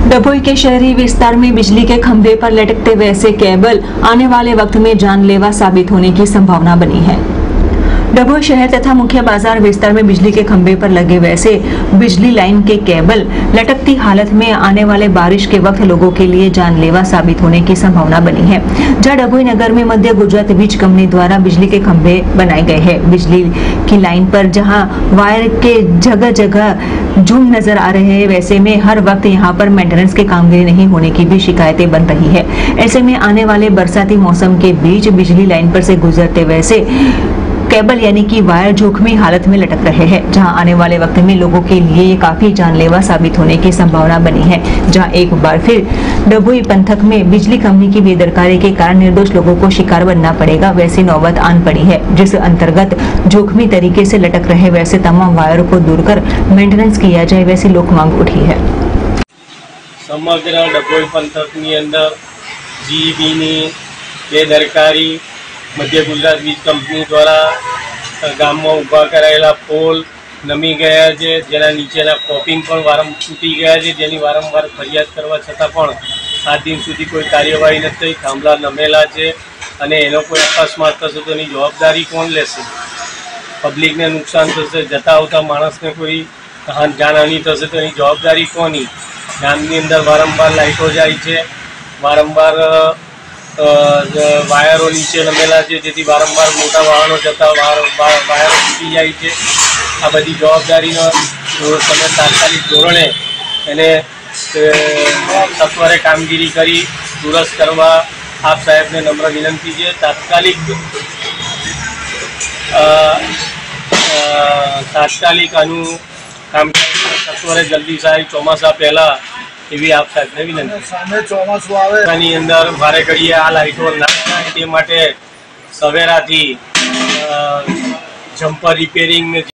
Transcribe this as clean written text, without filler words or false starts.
डभोई के शहरी विस्तार में बिजली के खंभे पर लटकते वैसे केबल आने वाले वक्त में जानलेवा साबित होने की संभावना बनी है। डभोई शहर तथा मुख्य बाजार विस्तार में बिजली के खंभे पर लगे वैसे बिजली लाइन के केबल लटकती हालत में आने वाले बारिश के वक्त लोगों के लिए जानलेवा साबित होने की संभावना बनी है। जहां डभोई नगर में मध्य गुजरात वीज कंपनी द्वारा बिजली के खंभे बनाए गए हैं। बिजली की लाइन पर जहां वायर के जगह जगह झुंड नजर आ रहे हैं, वैसे में हर वक्त यहां पर मेंटेनेंस की कामगिरी नहीं होने की भी शिकायतें बन रही है। ऐसे में आने वाले बरसाती मौसम के बीच बिजली लाइन पर से गुजरते वैसे केबल यानी कि वायर जोखमी हालत में लटक रहे हैं, जहां आने वाले वक्त में लोगों के लिए ये काफी जानलेवा साबित होने की संभावना बनी है। जहां एक बार फिर डभोई पंथक में बिजली कंपनी की बेदरकारी के कारण निर्दोष लोगों को शिकार बनना पड़ेगा, वैसी नौबत आन पड़ी है, जिस अंतर्गत जोखमी तरीके से लटक रहे वैसे तमाम वायरों को दूर कर मेंटेनेंस किया जाए, वैसी लोक मांग उठी है। समग्र डभोई पंथकनी अंदर जीईबीनी बेदरकारी मध्य गुजरात वीज कंपनी द्वारा गाम में ऊभा करायेला पोल नमी गया है, जेना नीचेना कोपिंग पण वारंवार तूटी गया है, जेनी वारंवार फरियाद करवा छतां पण 7 दिन सुधी कोई कार्यवाही नहीं थई। थांभला नमेला है अने एनो कोई अकस्मात थशे तो एनी जवाबदारी कोण लेशे? पब्लिक ने नुकसान थशे, जता आवता माणसने कोई जानहानी थशे तो एनी जवाबदारी कोनी? गामनी अंदर वारंवार लाइटो जाय छे, वारंवार वायरो नीचे नमेला है, जेथी वारंवार मोटा वाहनों जता वायरो तूटी जाय छे। आ बधी जवाबदारीनो तमे तात्कालिक धोरणे एने सत्वरे कामगीरी करी दुरुस्त करवा आप साहेब ने नम्र विनंती है। तात्कालिक आनु काम सत्वरे जल्दी साहेब चौमासा पहला एवी आप साहेब ने विनंती। अंदर भारे घड़िए आ लाइटो ना થાય તે માટે સવેરાથી જમ્પર રિપેરિંગ